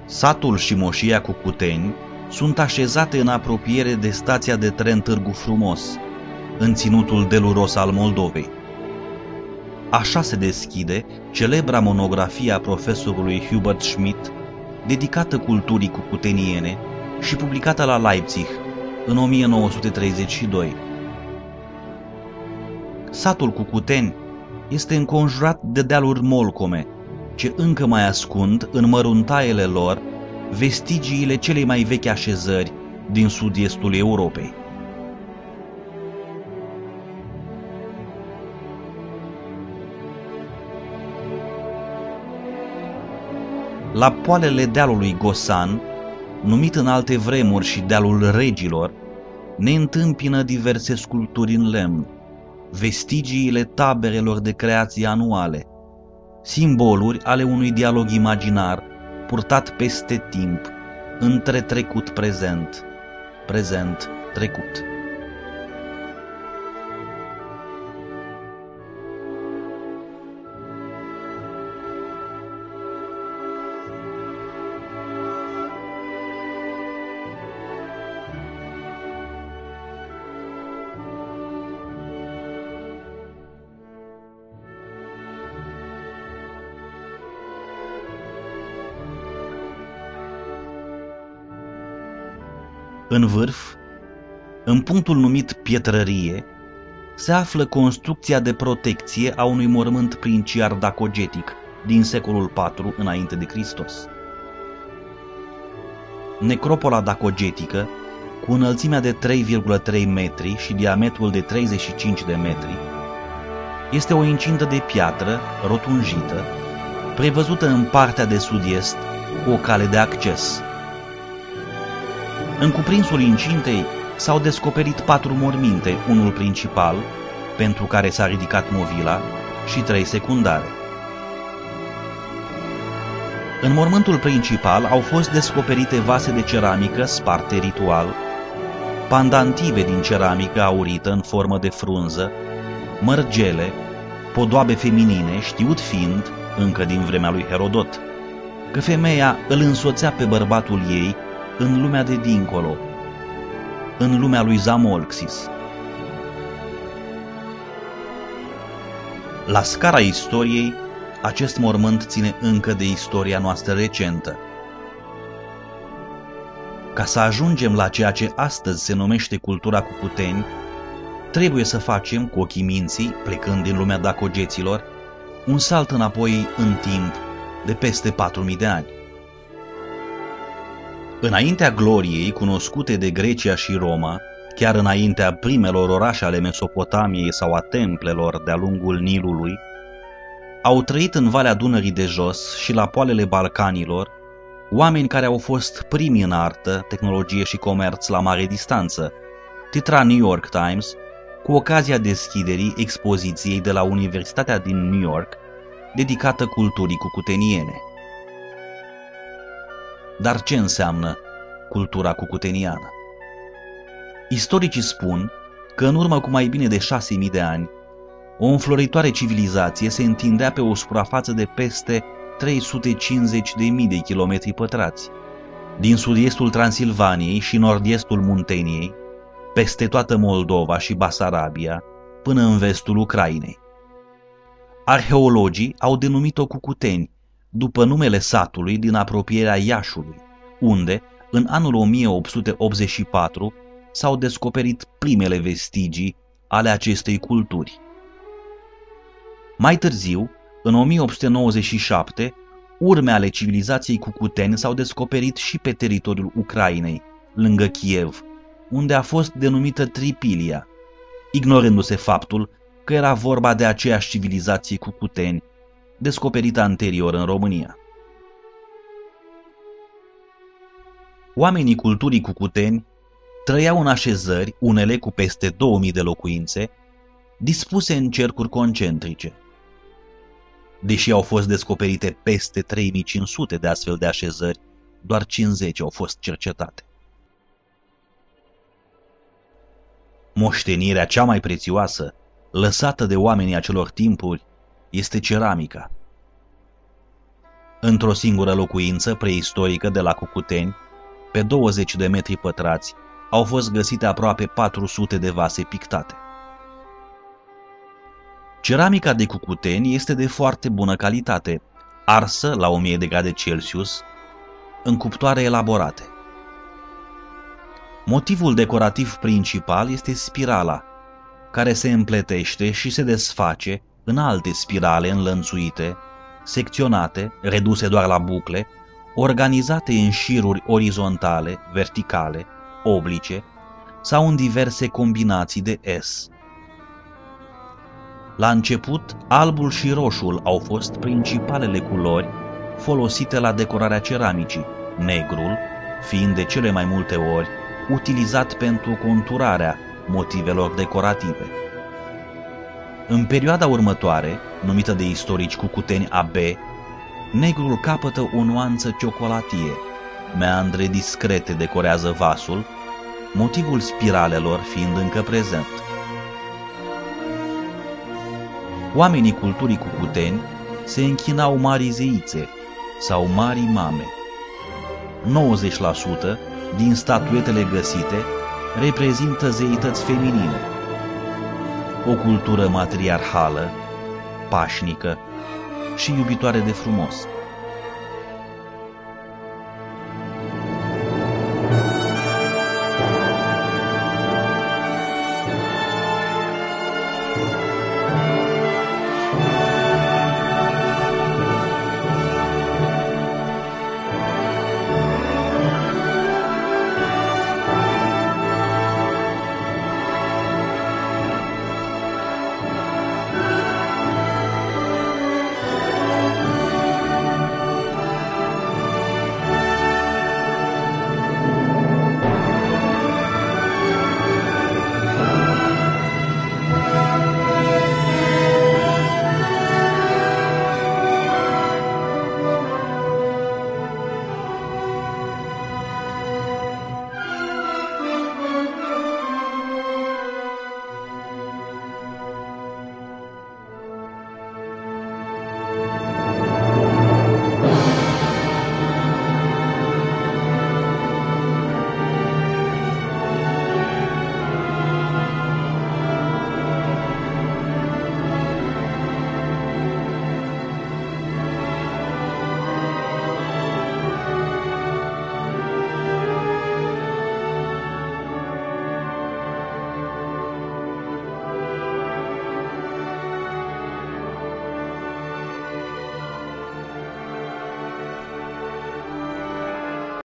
Satul și moșia Cucuteni sunt așezate în apropiere de stația de tren Târgu Frumos, în ținutul deluros al Moldovei. Așa se deschide celebra monografie a profesorului Hubert Schmidt, dedicată culturii cucuteniene și publicată la Leipzig în 1932. Satul Cucuteni este înconjurat de dealuri molcome, ce încă mai ascund în măruntaiele lor vestigiile celei mai vechi așezări din sud-estul Europei. La poalele dealului Gosan, numit în alte vremuri și dealul Regilor, ne întâmpină diverse sculpturi în lemn, vestigiile taberelor de creație anuale, simboluri ale unui dialog imaginar purtat peste timp, între trecut-prezent, prezent-trecut. În vârf, în punctul numit Pietrărie, se află construcția de protecție a unui mormânt princiar dacogetic din secolul IV înainte de Hristos. Necropola dacogetică, cu înălțimea de 3,3 metri și diametrul de 35 de metri, este o incintă de piatră rotunjită, prevăzută în partea de sud-est cu o cale de acces. În cuprinsul incintei s-au descoperit 4 morminte, unul principal, pentru care s-a ridicat movila, și 3 secundare. În mormântul principal au fost descoperite vase de ceramică sparte ritual, pandantive din ceramică aurită în formă de frunză, mărgele, podoabe feminine, știut fiind, încă din vremea lui Herodot, că femeia îl însoțea pe bărbatul ei în lumea de dincolo, în lumea lui Zamolxis. La scara istoriei, acest mormânt ține încă de istoria noastră recentă. Ca să ajungem la ceea ce astăzi se numește cultura Cucuteni, trebuie să facem cu ochii minții, plecând din lumea dacogeților, un salt înapoi în timp de peste 4000 de ani. Înaintea gloriei cunoscute de Grecia și Roma, chiar înaintea primelor orașe ale Mesopotamiei sau a templelor de-a lungul Nilului, au trăit în Valea Dunării de Jos și la poalele Balcanilor oameni care au fost primi în artă, tehnologie și comerț la mare distanță, titra New York Times, cu ocazia deschiderii expoziției de la Universitatea din New York, dedicată culturii cucuteniene. Dar ce înseamnă cultura cucuteniană? Istoricii spun că în urmă cu mai bine de 6000 de ani, o înfloritoare civilizație se întindea pe o suprafață de peste 350.000 de kilometri pătrați, din sud-estul Transilvaniei și nord-estul Munteniei, peste toată Moldova și Basarabia, până în vestul Ucrainei. Arheologii au denumit-o Cucuteni, după numele satului din apropierea Iașului, unde, în anul 1884, s-au descoperit primele vestigii ale acestei culturi. Mai târziu, în 1897, urme ale civilizației Cucuteni s-au descoperit și pe teritoriul Ucrainei, lângă Kiev, unde a fost denumită Tripilia, ignorându-se faptul că era vorba de aceeași civilizație Cucuteni, descoperită anterior în România. Oamenii culturii Cucuteni trăiau în așezări, unele cu peste 2000 de locuințe, dispuse în cercuri concentrice. Deși au fost descoperite peste 3500 de astfel de așezări, doar 50 au fost cercetate. Moștenirea cea mai prețioasă, lăsată de oamenii acelor timpuri, este ceramica. Într-o singură locuință preistorică de la Cucuteni, pe 20 de metri pătrați, au fost găsite aproape 400 de vase pictate. Ceramica de Cucuteni este de foarte bună calitate, arsă la 1000 de grade Celsius, în cuptoare elaborate. Motivul decorativ principal este spirala, care se împletește și se desface în alte spirale înlănțuite, secționate, reduse doar la bucle, organizate în șiruri orizontale, verticale, oblice sau în diverse combinații de S. La început, albul și roșul au fost principalele culori folosite la decorarea ceramicii, negrul fiind de cele mai multe ori utilizat pentru conturarea motivelor decorative. În perioada următoare, numită de istorici Cucuteni AB, negrul capătă o nuanță ciocolatie, meandre discrete decorează vasul, motivul spiralelor fiind încă prezent. Oamenii culturii Cucuteni se închinau marii zeițe sau marii mame. 90% din statuetele găsite reprezintă zeități feminine. O cultură matriarhală, pașnică și iubitoare de frumos.